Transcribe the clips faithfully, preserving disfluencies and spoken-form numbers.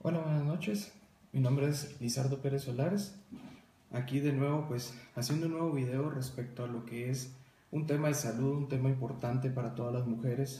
Hola, buenas noches. Mi nombre es Lizardo Pérez Solares. Aquí de nuevo, pues, haciendo un nuevo video respecto a lo que es un tema de salud, un tema importante para todas las mujeres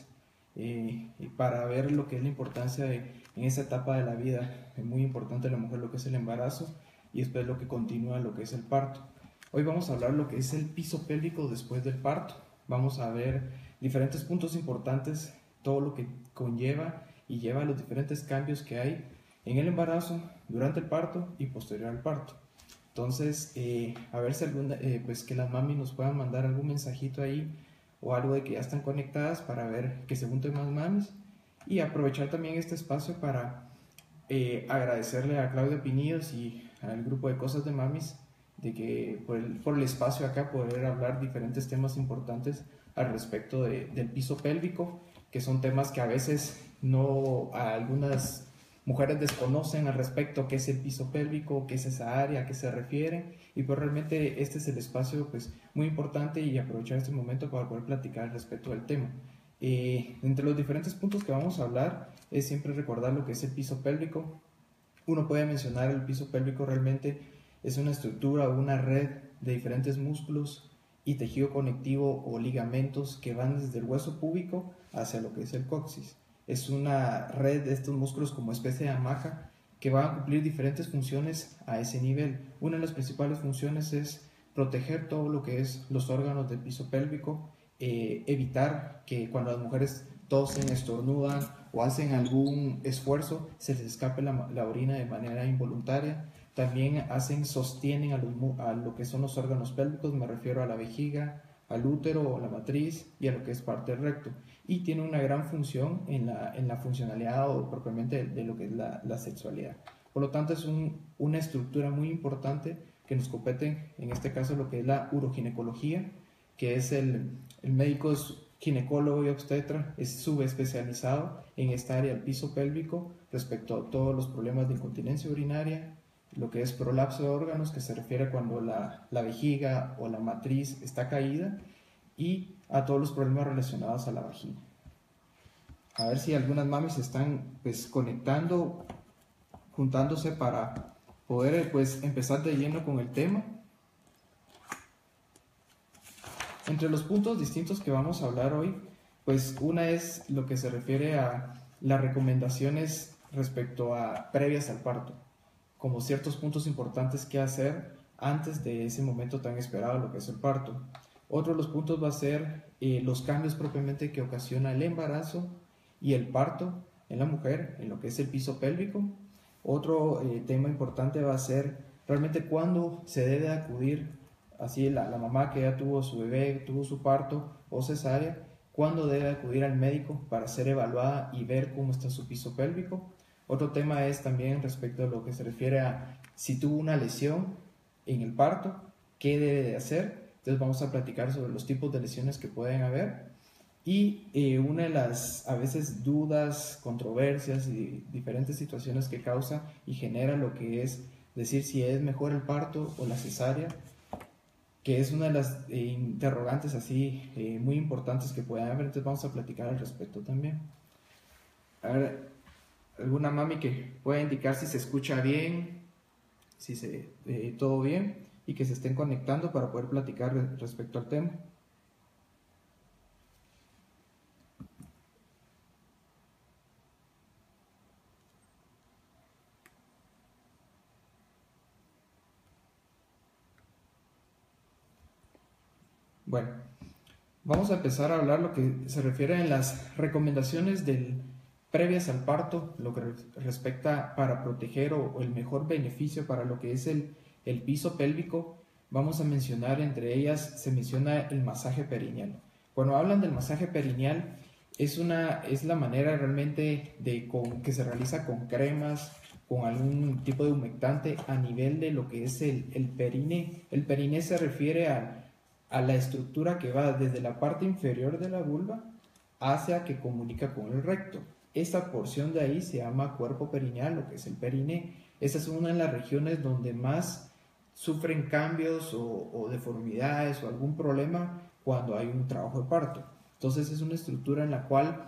eh, y para ver lo que es la importancia de, en esta etapa de la vida. Es muy importante la mujer lo que es el embarazo y después lo que continúa lo que es el parto. Hoy vamos a hablar lo que es el piso pélvico después del parto. Vamos a ver diferentes puntos importantes, todo lo que conlleva y lleva a los diferentes cambios que hay en el embarazo, durante el parto y posterior al parto. Entonces, eh, a ver si alguna, eh, pues que las mami nos puedan mandar algún mensajito ahí o algo de que ya están conectadas para ver que se junten más mamis y aprovechar también este espacio para eh, agradecerle a Claudia Pinidos y al grupo de Cosas de Mamis de que por el, por el espacio acá poder hablar diferentes temas importantes al respecto de, del piso pélvico, que son temas que a veces no a algunas mujeres desconocen al respecto qué es el piso pélvico, qué es esa área, a qué se refiere, y pues realmente este es el espacio pues muy importante y aprovechar este momento para poder platicar al respecto del tema. Eh, entre los diferentes puntos que vamos a hablar es siempre recordar lo que es el piso pélvico. Uno puede mencionar el piso pélvico realmente es una estructura o una red de diferentes músculos y tejido conectivo o ligamentos que van desde el hueso púbico hacia lo que es el coxis. Es una red de estos músculos como especie de hamaca que van a cumplir diferentes funciones a ese nivel. Una de las principales funciones es proteger todo lo que es los órganos del piso pélvico, eh, evitar que cuando las mujeres tosen, estornudan o hacen algún esfuerzo se les escape la, la orina de manera involuntaria. También hacen, sostienen a, los, a lo que son los órganos pélvicos, me refiero a la vejiga, al útero o la matriz y a lo que es parte del recto, y tiene una gran función en la, en la funcionalidad o propiamente de, de lo que es la, la sexualidad. Por lo tanto es un, una estructura muy importante que nos compete en este caso lo que es la uroginecología, que es el, el médico ginecólogo y obstetra, es subespecializado en esta área del piso pélvico respecto a todos los problemas de incontinencia urinaria, lo que es prolapso de órganos, que se refiere a cuando la, la vejiga o la matriz está caída, y a todos los problemas relacionados a la vagina. A ver si algunas mamis están pues conectando, juntándose para poder pues empezar de lleno con el tema. Entre los puntos distintos que vamos a hablar hoy, pues una es lo que se refiere a las recomendaciones respecto a previas al parto, como ciertos puntos importantes que hacer antes de ese momento tan esperado, lo que es el parto. Otro de los puntos va a ser eh, los cambios propiamente que ocasiona el embarazo y el parto en la mujer, en lo que es el piso pélvico. Otro eh, tema importante va a ser realmente cuándo se debe acudir, así la, la mamá que ya tuvo su bebé, tuvo su parto o cesárea, cuándo debe acudir al médico para ser evaluada y ver cómo está su piso pélvico. Otro tema es también respecto a lo que se refiere a si tuvo una lesión en el parto, qué debe de hacer. Entonces vamos a platicar sobre los tipos de lesiones que pueden haber. Y eh, una de las a veces dudas, controversias y diferentes situaciones que causa y genera lo que es decir si es mejor el parto o la cesárea, que es una de las eh, interrogantes así eh, muy importantes que pueden haber. Entonces vamos a platicar al respecto también. A ver, alguna mami que pueda indicar si se escucha bien, si se eh, todo bien, y que se estén conectando para poder platicar respecto al tema. Bueno, vamos a empezar a hablar lo que se refiere en las recomendaciones del previas al parto, lo que respecta para proteger o, o el mejor beneficio para lo que es el, el piso pélvico. Vamos a mencionar, entre ellas se menciona el masaje perineal. Cuando hablan del masaje perineal, es, una, es la manera realmente de con, que se realiza con cremas, con algún tipo de humectante a nivel de lo que es el, el perine. El perine se refiere a, a la estructura que va desde la parte inferior de la vulva hacia que comunica con el recto. Esta porción de ahí se llama cuerpo perineal, lo que es el periné. Esta es una de las regiones donde más sufren cambios o, o deformidades o algún problema cuando hay un trabajo de parto. Entonces es una estructura en la cual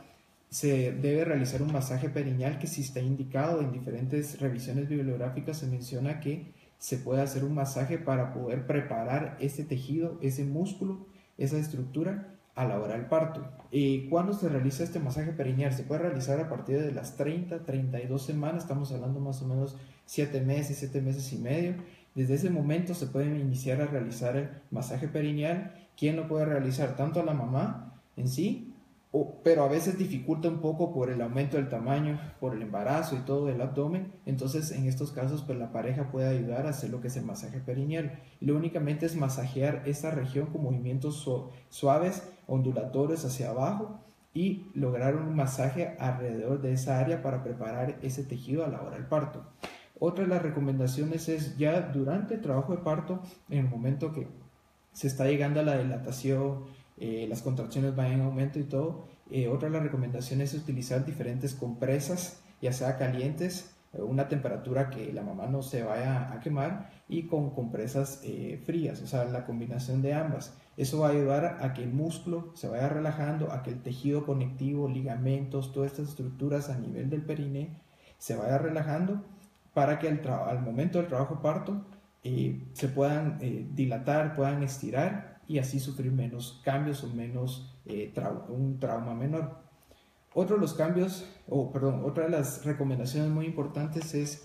se debe realizar un masaje perineal que sí está indicado en diferentes revisiones bibliográficas. Se menciona que se puede hacer un masaje para poder preparar ese tejido, ese músculo, esa estructura a la hora del parto. ¿Y cuándo se realiza este masaje perineal? Se puede realizar a partir de las treinta, treinta y dos semanas, estamos hablando más o menos siete meses, siete meses y medio. Desde ese momento se puede iniciar a realizar el masaje perineal. ¿Quién lo puede realizar? Tanto la mamá en sí, o, pero a veces dificulta un poco por el aumento del tamaño, por el embarazo y todo el abdomen. Entonces en estos casos pues la pareja puede ayudar a hacer lo que es el masaje perineal, y lo únicamente es masajear esta región con movimientos su suaves, ondulatorios hacia abajo, y lograr un masaje alrededor de esa área para preparar ese tejido a la hora del parto. Otra de las recomendaciones es ya durante el trabajo de parto, en el momento que se está llegando a la dilatación, eh, las contracciones van en aumento y todo, eh, otra de las recomendaciones es utilizar diferentes compresas, ya sea calientes, eh, una temperatura que la mamá no se vaya a quemar, y con compresas eh, frías, o sea, la combinación de ambas. Eso va a ayudar a que el músculo se vaya relajando, a que el tejido conectivo, ligamentos, todas estas estructuras a nivel del perine se vaya relajando, para que al, al momento del trabajo de parto eh, se puedan eh, dilatar, puedan estirar, y así sufrir menos cambios o menos eh, trau un trauma menor. Otro de los cambios, o oh, perdón, otra de las recomendaciones muy importantes es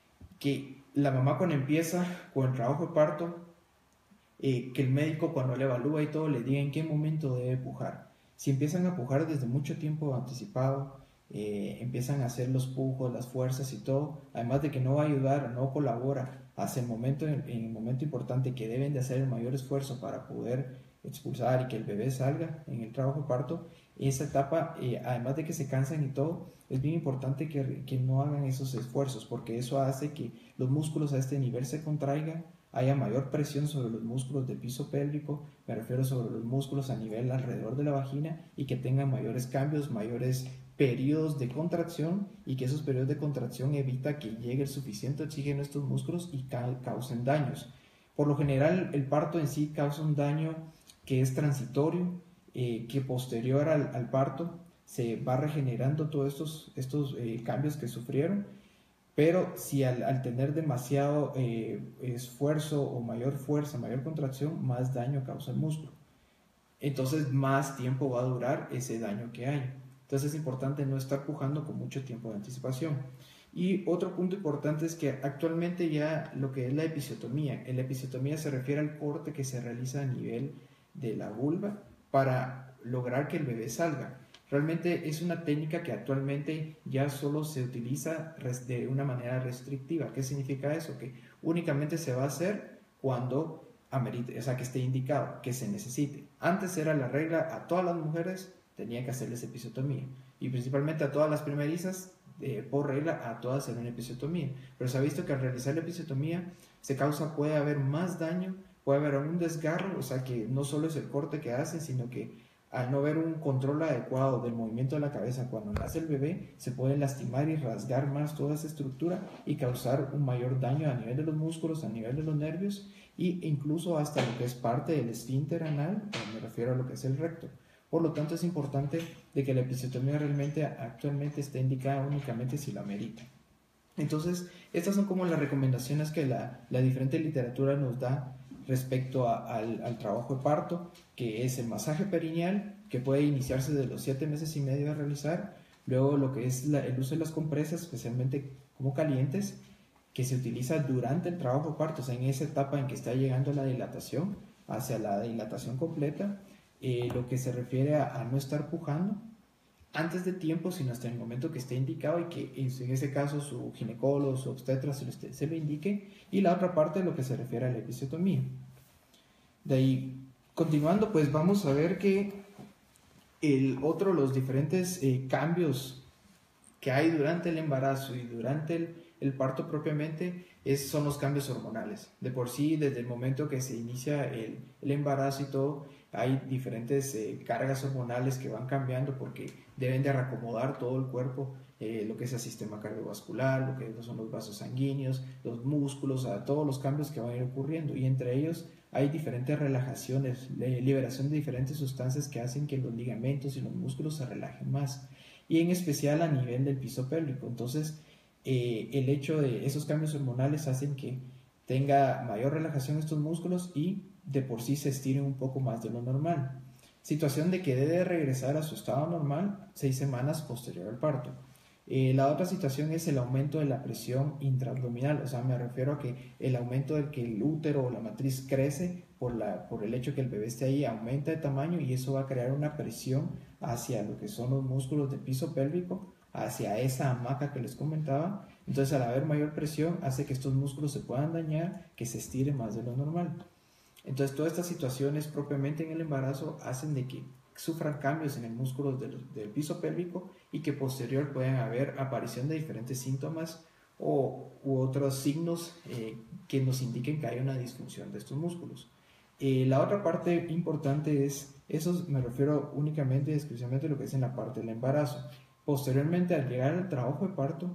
que la mamá cuando empieza con el trabajo de parto, eh, que el médico cuando le evalúa y todo le diga en qué momento debe pujar. Si empiezan a pujar desde mucho tiempo anticipado, eh, empiezan a hacer los pujos, las fuerzas y todo, además de que no va a ayudar, no colabora hasta el momento, en, en el momento importante que deben de hacer el mayor esfuerzo para poder expulsar y que el bebé salga en el trabajo de parto, esa etapa, eh, además de que se cansan y todo, es bien importante que, que no hagan esos esfuerzos, porque eso hace que los músculos a este nivel se contraigan, haya mayor presión sobre los músculos del piso pélvico, me refiero sobre los músculos a nivel alrededor de la vagina, y que tengan mayores cambios, mayores periodos de contracción, y que esos periodos de contracción evita que llegue el suficiente oxígeno a estos músculos y ca causen daños. Por lo general el parto en sí causa un daño que es transitorio, eh, que posterior al, al parto se va regenerando todos estos, estos eh, cambios que sufrieron, pero si al, al tener demasiado eh, esfuerzo o mayor fuerza, mayor contracción, más daño causa el músculo. Entonces más tiempo va a durar ese daño que hay. Entonces es importante no estar pujando con mucho tiempo de anticipación. Y otro punto importante es que actualmente ya lo que es la episiotomía, en la episiotomía se refiere al corte que se realiza a nivel de la vulva para lograr que el bebé salga. Realmente es una técnica que actualmente ya solo se utiliza de una manera restrictiva. ¿Qué significa eso? Que únicamente se va a hacer cuando amerite, o sea, que esté indicado, que se necesite. Antes era la regla, a todas las mujeres tenía que hacerles episiotomía, y principalmente a todas las primerizas, eh, por regla, a todas era una episiotomía. Pero se ha visto que al realizar la episiotomía se causa, puede haber más daño, puede haber un desgarro, o sea que no solo es el corte que hacen, sino que al no haber un control adecuado del movimiento de la cabeza cuando nace el bebé, se puede lastimar y rasgar más toda esa estructura y causar un mayor daño a nivel de los músculos, a nivel de los nervios, e incluso hasta lo que es parte del esfínter anal, me refiero a lo que es el recto. Por lo tanto, es importante de que la episiotomía realmente actualmente esté indicada únicamente si la amerita. Entonces, estas son como las recomendaciones que la, la diferente literatura nos da respecto a, al, al trabajo de parto, que es el masaje perineal, que puede iniciarse de los siete meses y medio a realizar, luego lo que es la, el uso de las compresas, especialmente como calientes, que se utiliza durante el trabajo de parto, o sea, en esa etapa en que está llegando la dilatación, hacia la dilatación completa, eh, lo que se refiere a, a no estar pujando antes de tiempo, sino hasta el momento que esté indicado, y que en ese caso su ginecólogo, su obstetra se lo, esté, se lo indique, y la otra parte de lo que se refiere a la episiotomía. De ahí, continuando, pues vamos a ver que el otro, los diferentes eh, cambios que hay durante el embarazo y durante el, el parto propiamente, es, son los cambios hormonales. De por sí, desde el momento que se inicia el, el embarazo y todo, hay diferentes eh, cargas hormonales que van cambiando, porque deben de reacomodar todo el cuerpo, eh, lo que es el sistema cardiovascular, lo que son los vasos sanguíneos, los músculos, a todos los cambios que van a ir ocurriendo, y entre ellos hay diferentes relajaciones, liberación de diferentes sustancias que hacen que los ligamentos y los músculos se relajen más. y en especial a nivel del piso pélvico. Entonces, eh, el hecho de esos cambios hormonales hacen que tenga mayor relajación estos músculos y de por sí se estiren un poco más de lo normal. Situación de que debe regresar a su estado normal seis semanas posterior al parto. Eh, la otra situación es el aumento de la presión intraabdominal, o sea, me refiero a que el aumento del que el útero o la matriz crece por, la, por el hecho que el bebé esté ahí, aumenta de tamaño y eso va a crear una presión hacia lo que son los músculos del piso pélvico, hacia esa hamaca que les comentaba. Entonces, al haber mayor presión, hace que estos músculos se puedan dañar, que se estire más de lo normal. Entonces, todas estas situaciones propiamente en el embarazo hacen de que sufran cambios en el músculo del, del piso pélvico y que posterior puedan haber aparición de diferentes síntomas o, u otros signos eh, que nos indiquen que hay una disfunción de estos músculos. Eh, la otra parte importante es, eso me refiero únicamente y exclusivamente a lo que es en la parte del embarazo. Posteriormente, al llegar al trabajo de parto,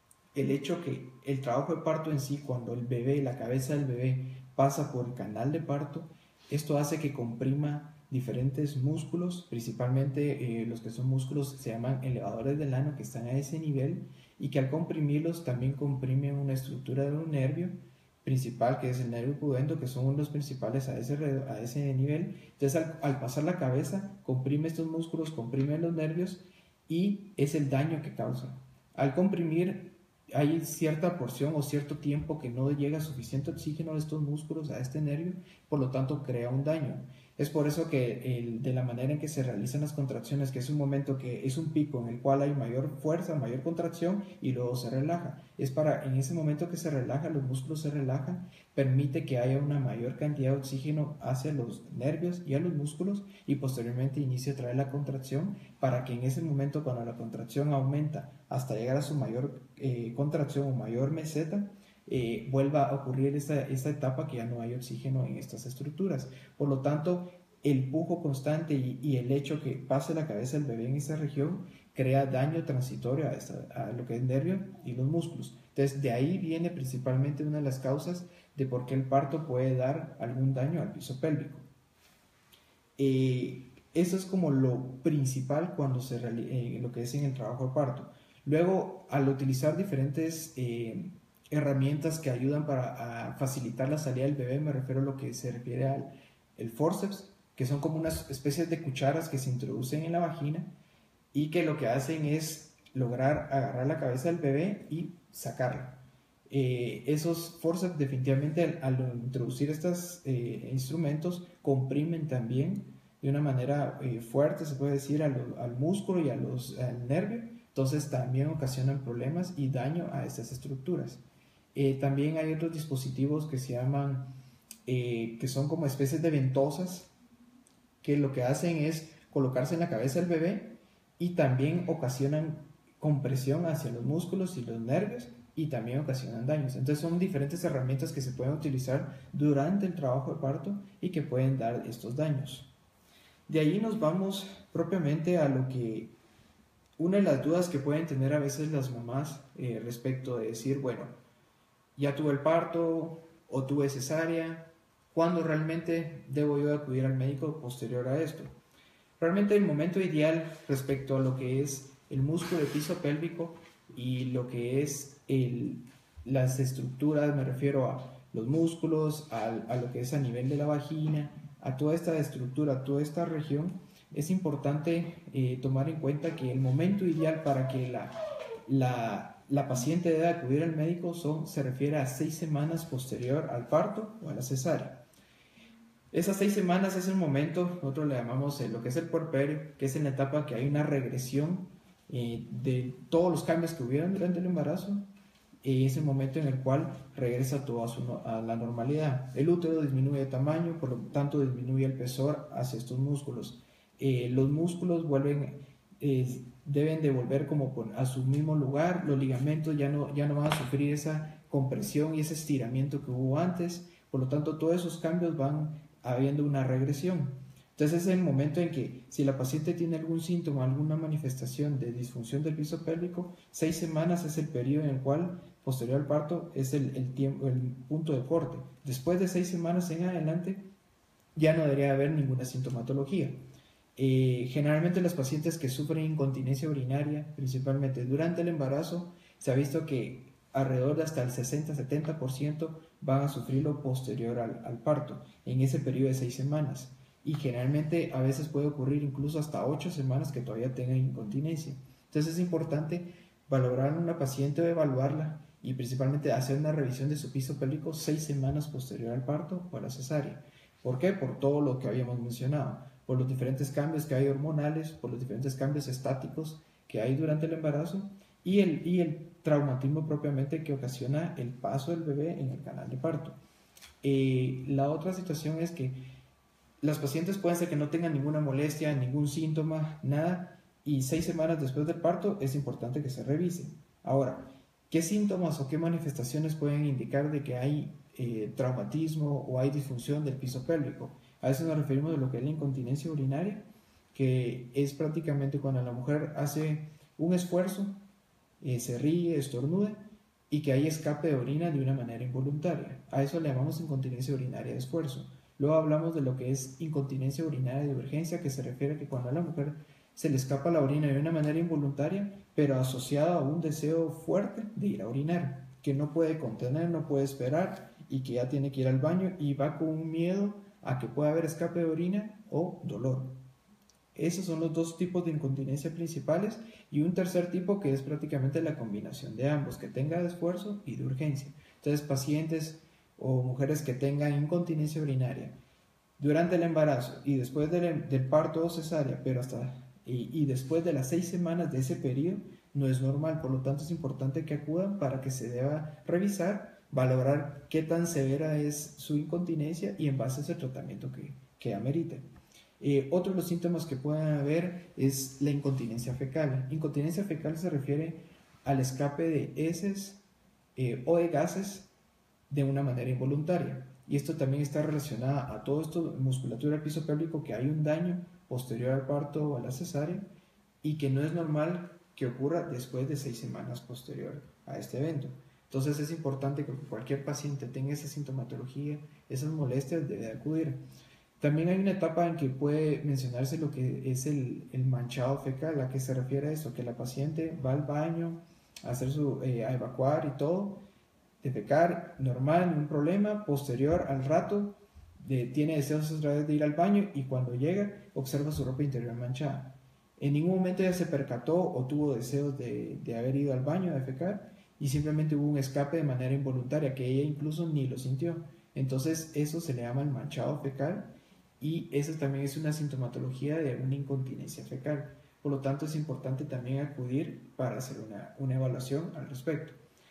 el hecho que el trabajo de parto en sí, cuando el bebé, la cabeza del bebé pasa por el canal de parto, esto hace que comprima diferentes músculos, principalmente eh, los que son músculos se llaman elevadores del ano, que están a ese nivel y que al comprimirlos también comprimen una estructura de un nervio principal, que es el nervio pudendo, que son los principales a ese, a ese nivel. Entonces, al, al pasar la cabeza, comprime estos músculos, comprime los nervios y es el daño que causa. Al comprimir, hay cierta porción o cierto tiempo que no llega suficiente oxígeno a estos músculos, a este nervio, por lo tanto crea un daño. Es por eso que el, de la manera en que se realizan las contracciones, que es un momento que es un pico en el cual hay mayor fuerza, mayor contracción y luego se relaja. Es para, en ese momento que se relaja, los músculos se relajan, permite que haya una mayor cantidad de oxígeno hacia los nervios y a los músculos y posteriormente inicia otra vez la contracción para que en ese momento, cuando la contracción aumenta hasta llegar a su mayor eh, contracción o mayor meseta, Eh, vuelva a ocurrir esta, esta etapa que ya no hay oxígeno en estas estructuras. Por lo tanto, el pujo constante y, y el hecho que pase la cabeza del bebé en esta región crea daño transitorio a, esta, a lo que es nervio y los músculos. Entonces, de ahí viene principalmente una de las causas de por qué el parto puede dar algún daño al piso pélvico. Eh, eso es como lo principal cuando se eh, lo que es en el trabajo de parto. Luego, al utilizar diferentes eh, herramientas que ayudan para facilitar la salida del bebé, me refiero a lo que se refiere al el forceps, que son como unas especies de cucharas que se introducen en la vagina y que lo que hacen es lograr agarrar la cabeza del bebé y sacarla. Eh, esos forceps definitivamente al, al introducir estos eh, instrumentos comprimen también de una manera eh, fuerte, se puede decir, al, al músculo y a los, al nervio, entonces también ocasionan problemas y daño a estas estructuras. Eh, también hay otros dispositivos que se llaman, eh, que son como especies de ventosas, que lo que hacen es colocarse en la cabeza del bebé y también ocasionan compresión hacia los músculos y los nervios y también ocasionan daños. Entonces son diferentes herramientas que se pueden utilizar durante el trabajo de parto y que pueden dar estos daños. De ahí nos vamos propiamente a lo que, una de las dudas que pueden tener a veces las mamás eh, respecto de decir, bueno, ya tuve el parto o tuve cesárea, ¿cuándo realmente debo yo acudir al médico posterior a esto? Realmente el momento ideal respecto a lo que es el músculo del piso pélvico y lo que es el, las estructuras, me refiero a los músculos, a, a lo que es a nivel de la vagina, a toda esta estructura, a toda esta región, es importante eh, tomar en cuenta que el momento ideal para que la, la la paciente debe acudir al médico son, se refiere a seis semanas posterior al parto o a la cesárea. Esas seis semanas es el momento, nosotros le llamamos eh, lo que es el puerperio, que es en la etapa que hay una regresión eh, de todos los cambios que hubieron durante el embarazo, y es el momento en el cual regresa todo a, su, a la normalidad. El útero disminuye de tamaño, por lo tanto disminuye el peso hacia estos músculos. Eh, los músculos vuelven... Eh, deben de volver como a su mismo lugar, los ligamentos ya no, ya no van a sufrir esa compresión y ese estiramiento que hubo antes, por lo tanto todos esos cambios van habiendo una regresión. Entonces es el momento en que si la paciente tiene algún síntoma, alguna manifestación de disfunción del piso pélvico, seis semanas es el periodo en el cual posterior al parto es el, el, tiempo, el punto de corte. Después de seis semanas en adelante ya no debería haber ninguna sintomatología. Eh, generalmente las pacientes que sufren incontinencia urinaria, principalmente durante el embarazo, se ha visto que alrededor de hasta el sesenta a setenta por ciento van a sufrirlo posterior al, al parto, en ese periodo de seis semanas. Y generalmente a veces puede ocurrir incluso hasta ocho semanas que todavía tengan incontinencia. Entonces es importante valorar a una paciente o evaluarla y principalmente hacer una revisión de su piso pélvico seis semanas posterior al parto o a la cesárea. ¿Por qué? Por todo lo que habíamos mencionado, por los diferentes cambios que hay hormonales, por los diferentes cambios estáticos que hay durante el embarazo y el, y el traumatismo propiamente que ocasiona el paso del bebé en el canal de parto. Eh, la otra situación es que las pacientes pueden ser que no tengan ninguna molestia, ningún síntoma, nada, y seis semanas después del parto es importante que se revise. Ahora, ¿qué síntomas o qué manifestaciones pueden indicar de que hay eh, traumatismo o hay disfunción del piso pélvico? A eso nos referimos de lo que es la incontinencia urinaria, que es prácticamente cuando la mujer hace un esfuerzo, eh, se ríe, estornuda y que hay escape de orina de una manera involuntaria. A eso le llamamos incontinencia urinaria de esfuerzo. Luego hablamos de lo que es incontinencia urinaria de urgencia, que se refiere a que cuando a la mujer se le escapa la orina de una manera involuntaria, pero asociada a un deseo fuerte de ir a orinar, que no puede contener, no puede esperar y que ya tiene que ir al baño y va con un miedo a que pueda haber escape de orina o dolor. Esos son los dos tipos de incontinencia principales y un tercer tipo que es prácticamente la combinación de ambos, que tenga de esfuerzo y de urgencia. Entonces, pacientes o mujeres que tengan incontinencia urinaria durante el embarazo y después del, del parto o cesárea, pero hasta y, y después de las seis semanas de ese periodo, no es normal. Por lo tanto, es importante que acudan para que se deba revisar, valorar qué tan severa es su incontinencia y en base a ese tratamiento que, que amerite. Eh, otro de los síntomas que pueden haber es la incontinencia fecal. Incontinencia fecal se refiere al escape de heces eh, o de gases de una manera involuntaria. Y esto también está relacionado a todo esto, musculatura del piso pélvico, que hay un daño posterior al parto o a la cesárea y que no es normal que ocurra después de seis semanas posterior a este evento. Entonces es importante que cualquier paciente tenga esa sintomatología, esas molestias, debe acudir. También hay una etapa en que puede mencionarse lo que es el, el manchado fecal, a que se refiere a eso, que la paciente va al baño a, hacer su, eh, a evacuar y todo, defecar normal, ningún problema, posterior al rato de, tiene deseos otra vez de ir al baño y cuando llega observa su ropa interior manchada. En ningún momento ella se percató o tuvo deseos de, de haber ido al baño a defecar y simplemente hubo un escape de manera involuntaria que ella incluso ni lo sintió. Entonces eso se le llama el manchado fecal y eso también es una sintomatología de una incontinencia fecal. Por lo tanto es importante también acudir para hacer una, una evaluación al respecto.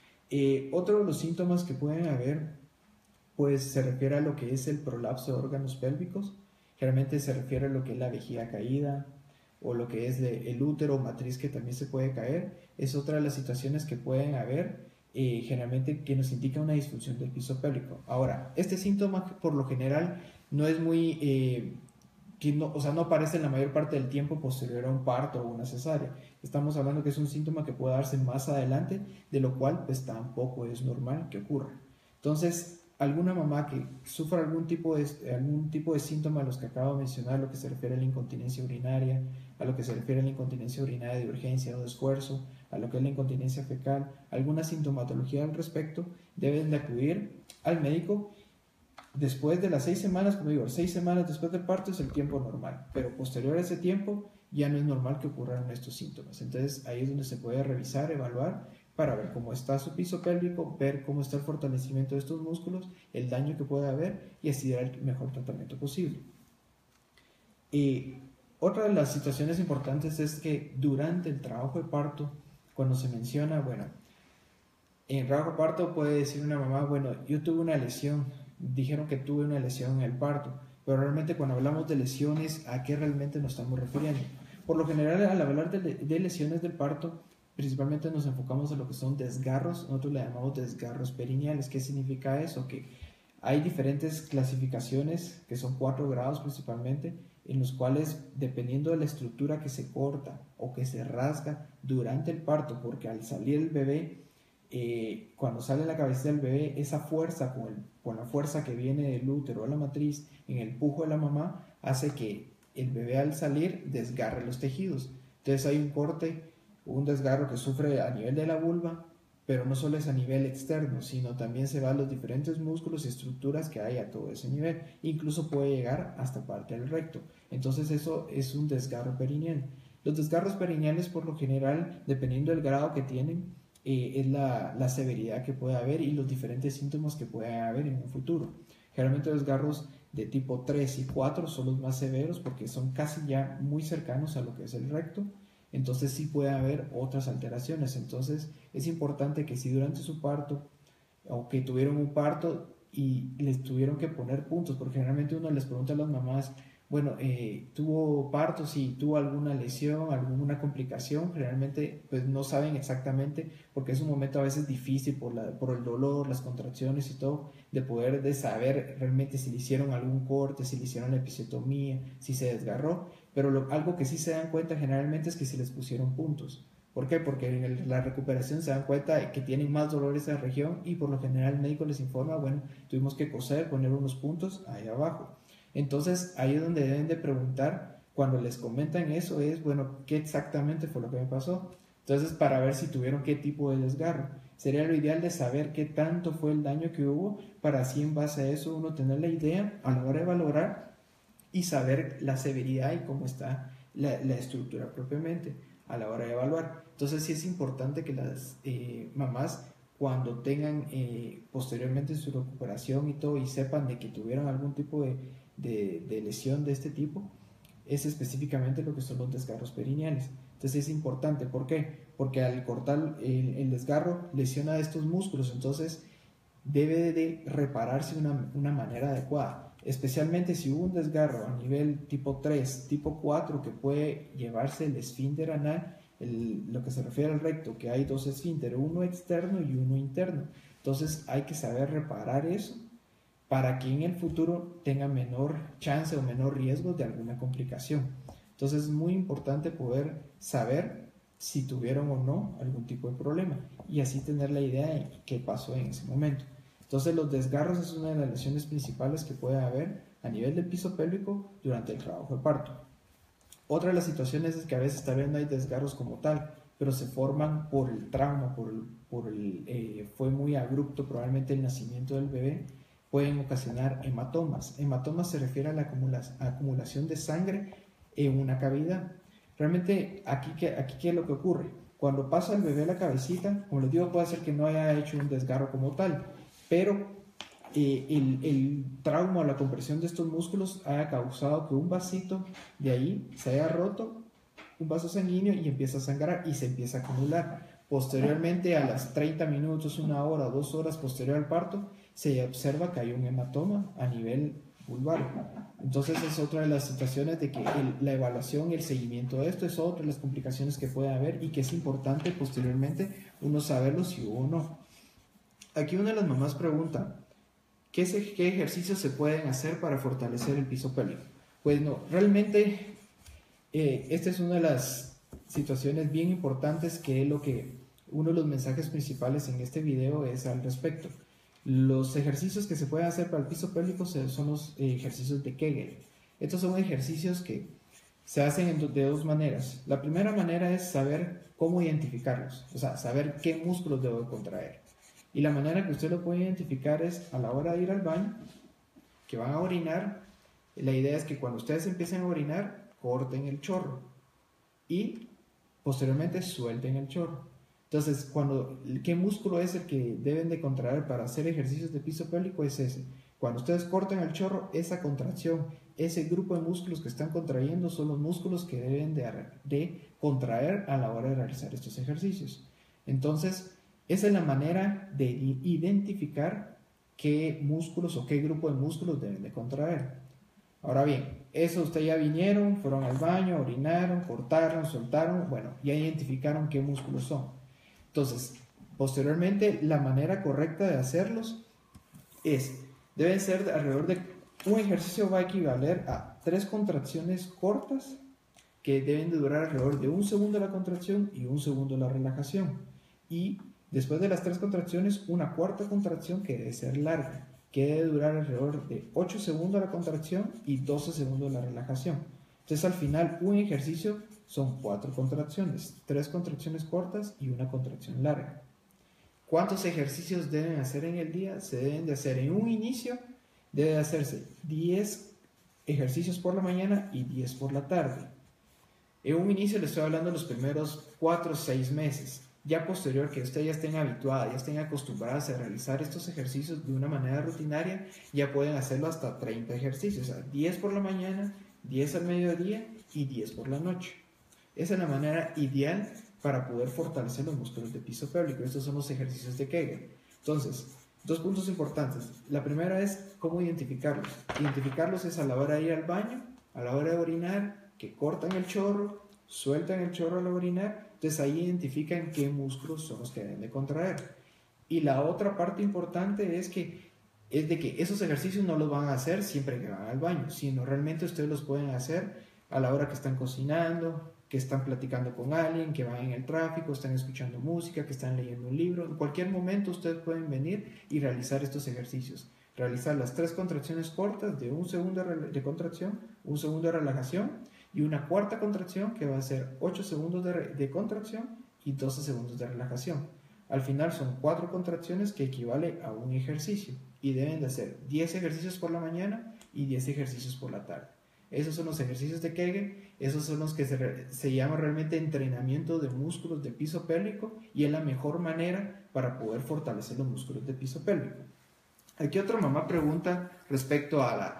Eh, otro de los síntomas que pueden haber, pues se refiere a lo que es el prolapso de órganos pélvicos. Generalmente se refiere a lo que es la vejiga caída o lo que es de, el útero o matriz que también se puede caer. Es otra de las situaciones que pueden haber, eh, generalmente que nos indica una disfunción del piso pélvico. Ahora, este síntoma por lo general no es muy... Eh, que no, o sea, no aparece en la mayor parte del tiempo posterior a un parto o una cesárea. Estamos hablando que es un síntoma que puede darse más adelante, de lo cual pues tampoco es normal que ocurra. Entonces, alguna mamá que sufra algún tipo de, algún tipo de síntoma a los que acabo de mencionar, lo que se refiere a la incontinencia urinaria, a lo que se refiere a la incontinencia urinaria de urgencia o de esfuerzo, a lo que es la incontinencia fecal, alguna sintomatología al respecto, deben de acudir al médico. Después de las seis semanas, como digo, seis semanas después del parto es el tiempo normal, pero posterior a ese tiempo ya no es normal que ocurran estos síntomas. Entonces ahí es donde se puede revisar, evaluar, para ver cómo está su piso pélvico, ver cómo está el fortalecimiento de estos músculos, el daño que puede haber y así dar el mejor tratamiento posible. Y otra de las situaciones importantes es que durante el trabajo de parto, cuando se menciona, bueno, en el trabajo de parto puede decir una mamá, bueno, yo tuve una lesión, dijeron que tuve una lesión en el parto, pero realmente cuando hablamos de lesiones, ¿a qué realmente nos estamos refiriendo? Por lo general, al hablar de, de lesiones del parto, principalmente nos enfocamos en lo que son desgarros, nosotros le llamamos desgarros perineales. ¿Qué significa eso? Que hay diferentes clasificaciones, que son cuatro grados principalmente, en los cuales, dependiendo de la estructura que se corta o que se rasga durante el parto, porque al salir el bebé, Eh, cuando sale la cabeza del bebé, esa fuerza con, el, con la fuerza que viene del útero o la matriz en el pujo de la mamá hace que el bebé al salir desgarre los tejidos. Entonces hay un corte, un desgarro que sufre a nivel de la vulva, pero no solo es a nivel externo, sino también se va a los diferentes músculos y estructuras que hay a todo ese nivel. Incluso puede llegar hasta parte del recto. Entonces eso es un desgarro perineal. Los desgarros perineales, por lo general, dependiendo del grado que tienen, eh, es la, la severidad que puede haber y los diferentes síntomas que puede haber en un futuro. Generalmente los desgarros de tipo tres y cuatro son los más severos porque son casi ya muy cercanos a lo que es el recto. Entonces sí puede haber otras alteraciones. Entonces es importante que si durante su parto o que tuvieron un parto y les tuvieron que poner puntos, porque generalmente uno les pregunta a las mamás, bueno, eh, ¿tuvo parto? Si tuvo alguna lesión, alguna complicación, generalmente pues no saben exactamente porque es un momento a veces difícil por, la, por el dolor, las contracciones y todo, de poder de saber realmente si le hicieron algún corte, si le hicieron la episiotomía, si se desgarró, pero lo, algo que sí se dan cuenta generalmente es que si les pusieron puntos. ¿Por qué? Porque en el, la recuperación se dan cuenta de que tienen más dolor esa región y por lo general el médico les informa, bueno, tuvimos que coser, poner unos puntos ahí abajo. Entonces ahí es donde deben de preguntar cuando les comentan eso es, bueno, ¿qué exactamente fue lo que me pasó? Entonces para ver si tuvieron qué tipo de desgarro. Sería lo ideal de saber qué tanto fue el daño que hubo para así en base a eso uno tener la idea a la hora de valorar y saber la severidad y cómo está la, la estructura propiamente a la hora de evaluar. Entonces sí es importante que las eh, mamás cuando tengan eh, posteriormente su recuperación y todo y sepan de que tuvieron algún tipo de, de, de lesión de este tipo, es específicamente lo que son los desgarros perineales. Entonces es importante, ¿por qué? Porque al cortar el, el desgarro lesiona estos músculos, entonces debe de repararse de una, una manera adecuada, especialmente si hubo un desgarro a nivel tipo tres, tipo cuatro, que puede llevarse el esfínter anal, el, lo que se refiere al recto, que hay dos esfínteres, uno externo y uno interno. Entonces hay que saber reparar eso para que en el futuro tenga menor chance o menor riesgo de alguna complicación. Entonces es muy importante poder saber si tuvieron o no algún tipo de problema y así tener la idea de qué pasó en ese momento. Entonces los desgarros es una de las lesiones principales que puede haber a nivel del piso pélvico durante el trabajo de parto. Otra de las situaciones es que a veces también no hay desgarros como tal, pero se forman por el trauma, por el, por el, eh, fue muy abrupto probablemente el nacimiento del bebé, pueden ocasionar hematomas. Hematomas se refiere a la acumula- a acumulación de sangre en una cavidad. Realmente aquí, aquí ¿qué es lo que ocurre? Cuando pasa el bebé la cabecita, como les digo, puede ser que no haya hecho un desgarro como tal, pero eh, el, el trauma o la compresión de estos músculos haya causado que un vasito de ahí se haya roto, un vaso sanguíneo, y empieza a sangrar y se empieza a acumular. Posteriormente, a las treinta minutos, una hora, dos horas posterior al parto, se observa que hay un hematoma a nivel vulvar. Entonces es otra de las situaciones de que el, la evaluación y el seguimiento de esto es otra de las complicaciones que puede haber y que es importante posteriormente uno saberlo si hubo o no. Aquí una de las mamás pregunta, ¿qué, se, qué ejercicios se pueden hacer para fortalecer el piso pélvico? Pues no, realmente eh, esta es una de las situaciones bien importantes que es lo que uno de los mensajes principales en este video es al respecto. Los ejercicios que se pueden hacer para el piso pélvico son los ejercicios de Kegel. Estos son ejercicios que se hacen de dos maneras. La primera manera es saber cómo identificarlos, o sea, saber qué músculos debo contraer. Y la manera que usted lo puede identificar es a la hora de ir al baño, que van a orinar. La idea es que cuando ustedes empiecen a orinar, corten el chorro y posteriormente suelten el chorro. Entonces, cuando, ¿qué músculo es el que deben de contraer para hacer ejercicios de piso pélvico? Es ese. Cuando ustedes cortan el chorro, esa contracción, ese grupo de músculos que están contrayendo son los músculos que deben de, de contraer a la hora de realizar estos ejercicios. Entonces, esa es la manera de identificar qué músculos o qué grupo de músculos deben de contraer. Ahora bien, eso ustedes ya vinieron, fueron al baño, orinaron, cortaron, soltaron, bueno, ya identificaron qué músculos son. Entonces, posteriormente, la manera correcta de hacerlos es, deben ser alrededor de, un ejercicio va a equivaler a tres contracciones cortas que deben de durar alrededor de un segundo la contracción y un segundo la relajación. Y después de las tres contracciones, una cuarta contracción que debe ser larga, que debe durar alrededor de ocho segundos la contracción y doce segundos la relajación. Entonces al final un ejercicio son cuatro contracciones, tres contracciones cortas y una contracción larga. ¿Cuántos ejercicios deben hacer en el día? Se deben de hacer en un inicio, debe hacerse diez ejercicios por la mañana y diez por la tarde. En un inicio le estoy hablando de los primeros cuatro o seis meses. Ya posterior que ustedes ya estén habituadas, ya estén acostumbradas a realizar estos ejercicios de una manera rutinaria, ya pueden hacerlo hasta treinta ejercicios, o sea, diez por la mañana, diez al mediodía y diez por la noche. Esa es la manera ideal para poder fortalecer los músculos de piso pélvico. Estos son los ejercicios de Kegel. Entonces, dos puntos importantes. La primera es cómo identificarlos. Identificarlos es a la hora de ir al baño, a la hora de orinar, que cortan el chorro, sueltan el chorro al orinar. Entonces ahí identifican qué músculos son los que deben de contraer. Y la otra parte importante es que es de que esos ejercicios no los van a hacer siempre que van al baño, sino realmente ustedes los pueden hacer a la hora que están cocinando, que están platicando con alguien, que van en el tráfico, están escuchando música, que están leyendo un libro. En cualquier momento ustedes pueden venir y realizar estos ejercicios. Realizar las tres contracciones cortas de un segundo de contracción, un segundo de relajación y una cuarta contracción que va a ser ocho segundos de, de contracción y doce segundos de relajación. Al final son cuatro contracciones que equivale a un ejercicio y deben de hacer diez ejercicios por la mañana y diez ejercicios por la tarde. Esos son los ejercicios de Kegel, esos son los que se, se llama realmente entrenamiento de músculos de piso pélvico y es la mejor manera para poder fortalecer los músculos de piso pélvico. Aquí otra mamá pregunta respecto a la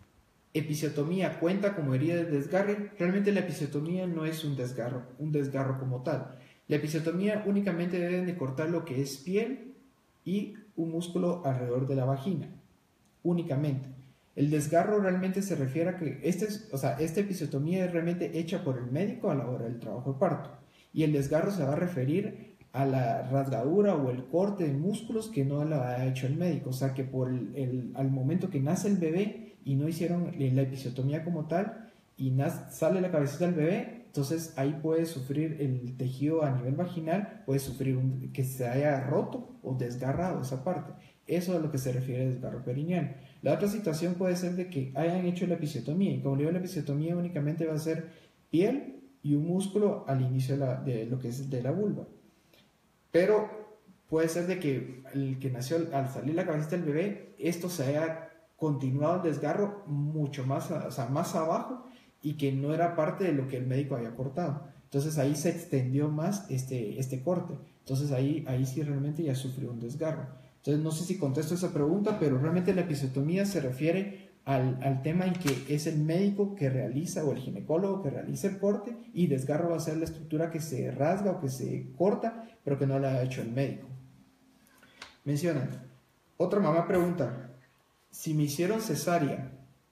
episiotomía, ¿cuenta como herida de desgarre? Realmente la episiotomía no es un desgarro, un desgarro como tal. La episiotomía únicamente deben de cortar lo que es piel y un músculo alrededor de la vagina, únicamente. El desgarro realmente se refiere a que este es, o sea, esta episiotomía es realmente hecha por el médico a la hora del trabajo de parto. Y el desgarro se va a referir a la rasgadura o el corte de músculos que no lo ha hecho el médico. O sea, que por el, el, al momento que nace el bebé y no hicieron la episiotomía como tal y nace, sale la cabecita del bebé, entonces ahí puede sufrir el tejido a nivel vaginal, puede sufrir un, que se haya roto o desgarrado esa parte. Eso es a lo que se refiere a desgarro perineal. La otra situación puede ser de que hayan hecho la episiotomía, y como digo, la episiotomía únicamente va a ser piel y un músculo al inicio de, la, de lo que es de la vulva. Pero puede ser de que el que nació al salir la cabecita del bebé, esto se haya continuado el desgarro mucho más, o sea, más abajo y que no era parte de lo que el médico había cortado. Entonces ahí se extendió más este, este corte. Entonces ahí, ahí sí realmente ya sufrió un desgarro. Entonces no sé si contesto esa pregunta, pero realmente la episiotomía se refiere al, al tema en que es el médico que realiza o el ginecólogo que realiza el corte y desgarro va a ser la estructura que se rasga o que se corta, pero que no la ha hecho el médico. Mencionan, otra mamá pregunta, si me hicieron cesárea,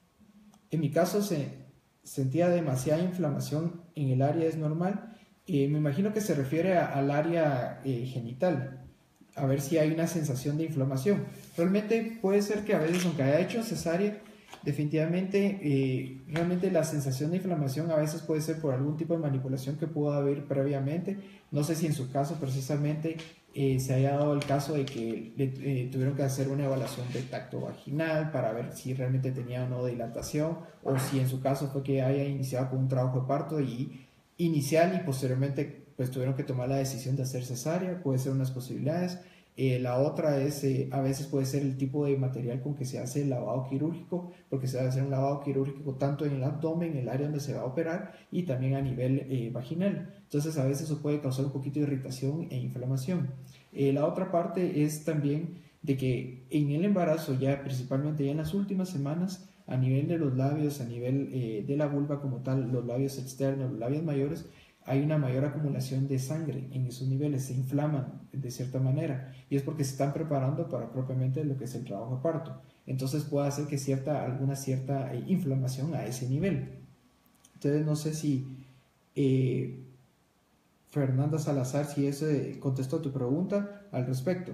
en mi caso se sentía demasiada inflamación en el área, ¿es normal? Eh, me imagino que se refiere a, al área eh, genital. A ver si hay una sensación de inflamación. Realmente puede ser que a veces, aunque haya hecho cesárea, definitivamente, eh, realmente la sensación de inflamación a veces puede ser por algún tipo de manipulación que pudo haber previamente. No sé si en su caso precisamente eh, se haya dado el caso de que le, eh, tuvieron que hacer una evaluación de tacto vaginal para ver si realmente tenía o no dilatación, o si en su caso fue que haya iniciado con un trabajo de parto y inicial y posteriormente pues tuvieron que tomar la decisión de hacer cesárea. Puede ser unas posibilidades. Eh, la otra es, eh, a veces puede ser el tipo de material con que se hace el lavado quirúrgico, porque se va a hacer un lavado quirúrgico tanto en el abdomen, en el área donde se va a operar, y también a nivel eh, vaginal. Entonces a veces eso puede causar un poquito de irritación e inflamación. Eh, la otra parte es también de que en el embarazo, ya principalmente ya en las últimas semanas, a nivel de los labios, a nivel eh, de la vulva como tal, los labios externos, los labios mayores, hay una mayor acumulación de sangre en esos niveles, se inflaman de cierta manera y es porque se están preparando para propiamente lo que es el trabajo de parto. Entonces puede hacer que cierta, alguna cierta eh, inflamación a ese nivel. Entonces no sé si eh, Fernanda Salazar, si eso eh, contestó a tu pregunta al respecto.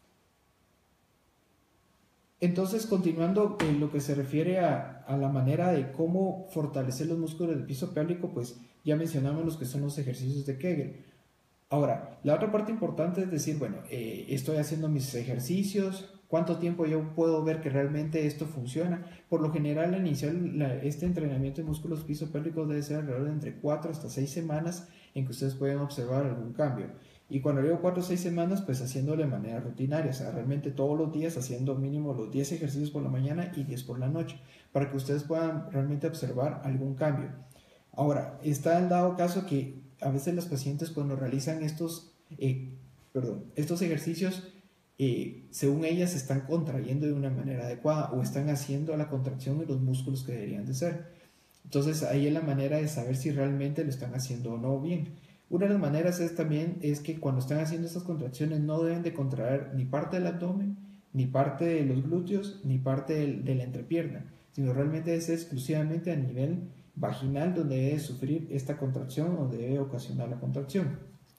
Entonces, continuando en lo que se refiere a, a la manera de cómo fortalecer los músculos del piso pélvico, pues ya mencionamos los que son los ejercicios de Kegel. Ahora, la otra parte importante es decir, bueno, eh, estoy haciendo mis ejercicios, ¿cuánto tiempo yo puedo ver que realmente esto funciona? Por lo general, al iniciar la, este entrenamiento de músculos pisopélvicos debe ser alrededor de entre cuatro hasta seis semanas en que ustedes pueden observar algún cambio. Y cuando digo cuatro o seis semanas, pues haciéndolo de manera rutinaria, o sea, realmente todos los días haciendo mínimo los diez ejercicios por la mañana y diez por la noche, para que ustedes puedan realmente observar algún cambio. Ahora, está el dado caso que a veces los pacientes cuando realizan estos, eh, perdón, estos ejercicios, eh, según ellas, se están contrayendo de una manera adecuada o están haciendo la contracción de los músculos que deberían de ser. Entonces, ahí es la manera de saber si realmente lo están haciendo o no bien. Una de las maneras es también es que cuando están haciendo estas contracciones no deben de contraer ni parte del abdomen, ni parte de los glúteos, ni parte del, de la entrepierna, sino realmente es exclusivamente a nivel vaginal donde debe sufrir esta contracción o debe ocasionar la contracción.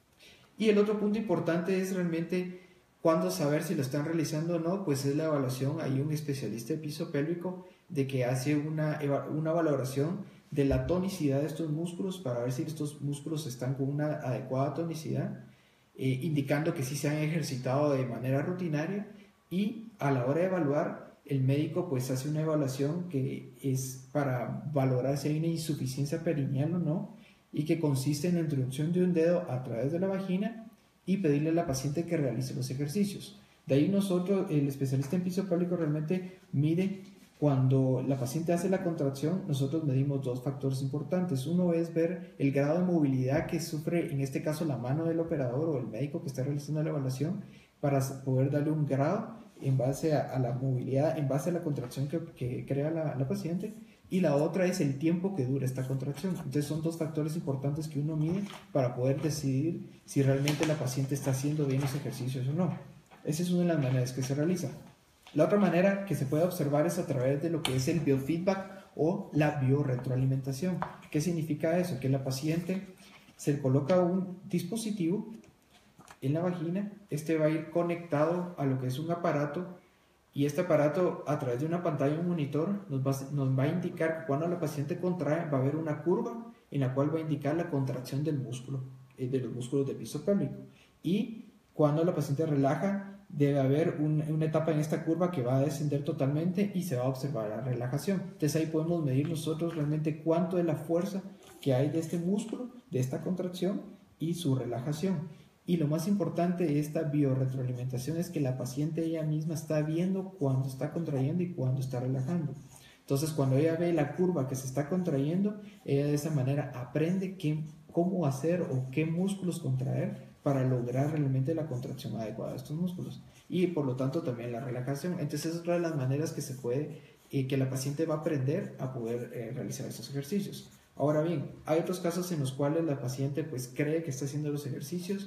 Y el otro punto importante es realmente cuándo saber si lo están realizando o no, pues es la evaluación. Hay un especialista de piso pélvico de que hace una, una valoración de la tonicidad de estos músculos para ver si estos músculos están con una adecuada tonicidad, eh, indicando que sí se han ejercitado de manera rutinaria, y a la hora de evaluar, el médico pues hace una evaluación que es para valorar si hay una insuficiencia perineal o no, y que consiste en la introducción de un dedo a través de la vagina y pedirle a la paciente que realice los ejercicios. De ahí nosotros, el especialista en piso pélvico realmente mide. Cuando la paciente hace la contracción, nosotros medimos dos factores importantes. Uno es ver el grado de movilidad que sufre, en este caso, la mano del operador o el médico que está realizando la evaluación, para poder darle un grado en base a, a la movilidad, en base a la contracción que, que crea la, la paciente. Y la otra es el tiempo que dura esta contracción. Entonces son dos factores importantes que uno mide para poder decidir si realmente la paciente está haciendo bien los ejercicios o no. Esa es una de las maneras que se realiza. La otra manera que se puede observar es a través de lo que es el biofeedback o la biorretroalimentación. ¿Qué significa eso? Que la paciente se le coloca un dispositivo en la vagina, este va a ir conectado a lo que es un aparato, y este aparato, a través de una pantalla, un monitor, nos va, nos va a indicar que cuando la paciente contrae va a haber una curva en la cual va a indicar la contracción del músculo, eh, de los músculos del piso pélvico, y cuando la paciente relaja debe haber un, una etapa en esta curva que va a descender totalmente y se va a observar la relajación. Entonces ahí podemos medir nosotros realmente cuánto es la fuerza que hay de este músculo, de esta contracción y su relajación. Y lo más importante de esta biorretroalimentación es que la paciente ella misma está viendo cuándo está contrayendo y cuándo está relajando. Entonces cuando ella ve la curva que se está contrayendo, ella de esa manera aprende qué, cómo hacer o qué músculos contraer para lograr realmente la contracción adecuada de estos músculos y por lo tanto también la relajación. Entonces es otra de las maneras que se puede, eh, que la paciente va a aprender a poder eh, realizar estos ejercicios. Ahora bien, hay otros casos en los cuales la paciente pues cree que está haciendo los ejercicios,